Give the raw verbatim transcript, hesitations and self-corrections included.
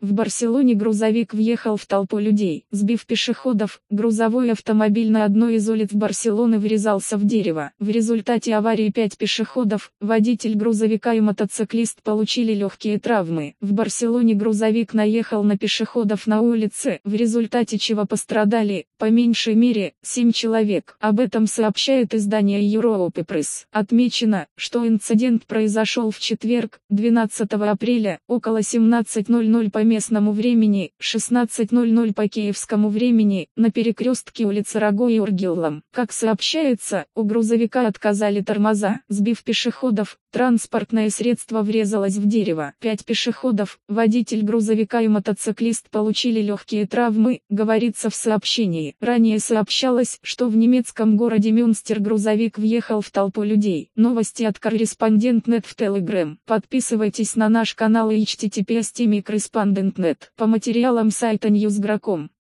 В Барселоне грузовик въехал в толпу людей, сбив пешеходов. Грузовой автомобиль на одной из улиц Барселоны врезался в дерево. В результате аварии пять пешеходов, водитель грузовика и мотоциклист получили легкие травмы. В Барселоне грузовик наехал на пешеходов на улице, в результате чего пострадали, по меньшей мере, семь человек. Об этом сообщает издание Europe Press. Отмечено, что инцидент произошел в четверг, двенадцатого апреля, около семнадцати ноль-ноль по местному времени, шестнадцати ноль-ноль по киевскому времени, на перекрестке улицы Раго и Ургиллом. Как сообщается, у грузовика отказали тормоза. Сбив пешеходов, транспортное средство врезалось в дерево. Пять пешеходов, водитель грузовика и мотоциклист получили легкие травмы, говорится в сообщении. Ранее сообщалось, что в немецком городе Мюнстер грузовик въехал в толпу людей. Новости от Корреспондент точка нет в Telegram. Подписывайтесь на наш канал и эйч ти ти пи эс точка корреспондент точка нет по материалам сайта ньюс точка гром.